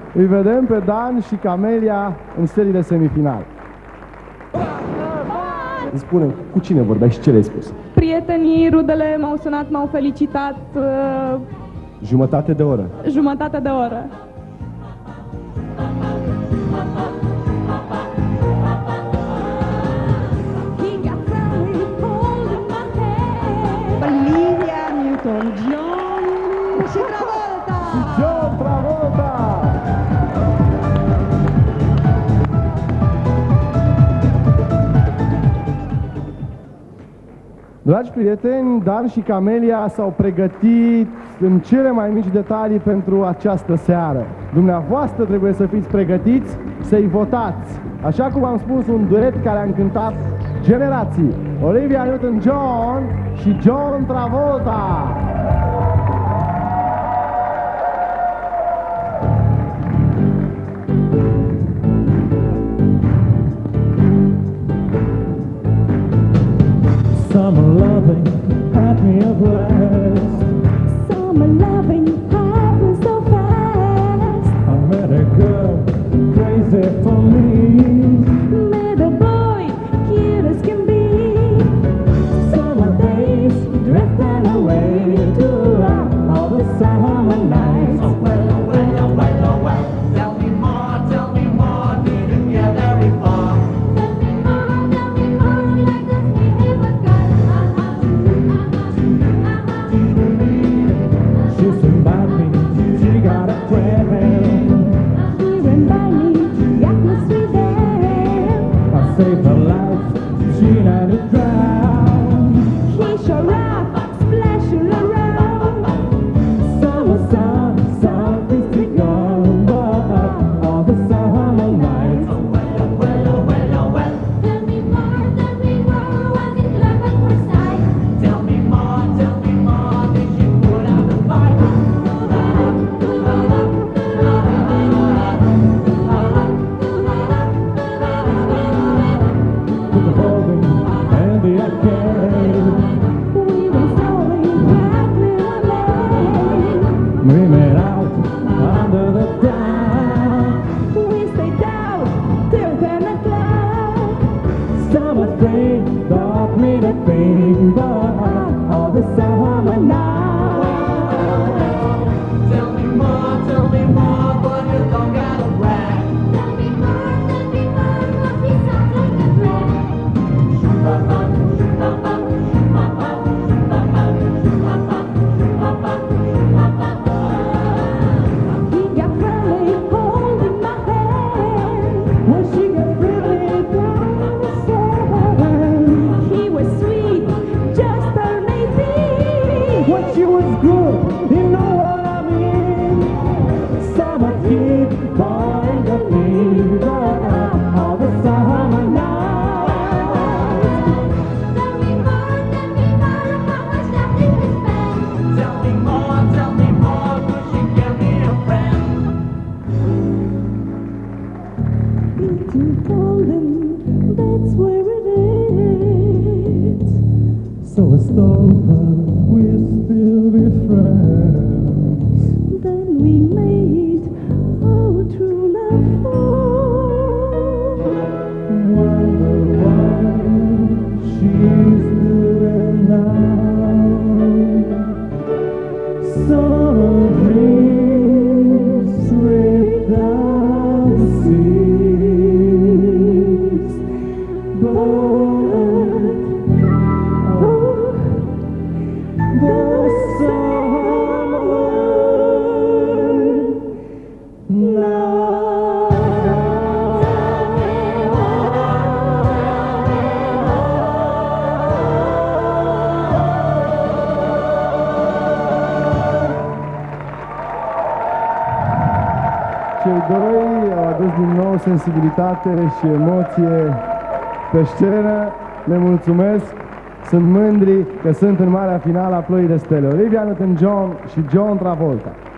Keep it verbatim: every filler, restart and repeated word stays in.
Îi vedem pe Dan și Camelia în seriile semifinale. Îmi spune, cu cine vorbeai și ce le-ai spus? Prietenii, rudele m-au sunat, m-au felicitat uh, Jumătate de oră. jumătate de oră. Olivia Newton-John și Travolta! John Travolta! Dragi prieteni, Dan și Camelia s-au pregătit în cele mai mici detalii pentru această seară. Dumneavoastră trebuie să fiți pregătiți să-i votați. Așa cum am spus, un duet care a încântat generații. Olivia Newton-John și John Travolta. Summer loving had me a blast. Summer loving happened so fast. I met a girl crazy for me. Met a boy, cute as can be. Summer days drifting away to all the summer nights. Oh well, oh well, oh well, oh well. Tell me more, tell me more. Didn't get very far. She stood by me, she got a friend. He ran by me, got me sweet there. I saved her life, she had to drown. He showed up, splashing around. Summer sun, something's begun, but all the summer nights. Oh well, oh well, oh well, oh well. Tell me more, tell me more, was it love at first sight? Tell me more, tell me more. Did you put out the fight? With the bowling and the arcade, We were slowly happily one day. we met out under the town. We stayed down till ten o'clock. Summer thing taught me to think, but all the summer nights. Tell me more, tell me more, but you don't gotta brag. Tell me more, tell me more, but he sounds like a friend. He got friendly, holding my hand. When she got really down the sand, He was sweet, just turned eighteen. when she was good, you know what I mean. Summer heat, boring the need, all the summer nights. Tell me more, tell me more, how much love did we spend? Tell me more, tell me more. Could she give me a friend? Into golden, that's where it is. So it's over, we'll still be friends. Then we made our true love fall. Wonder what she's doing now. Summer dreams drift down the seas, but oh, the summer Cei doi au adus din nou sensibilitate și emoție pe scenă. Le mulțumesc. Sunt mândri că sunt în marea finală a Ploii de Stele. Olivia Newton-John și John Travolta.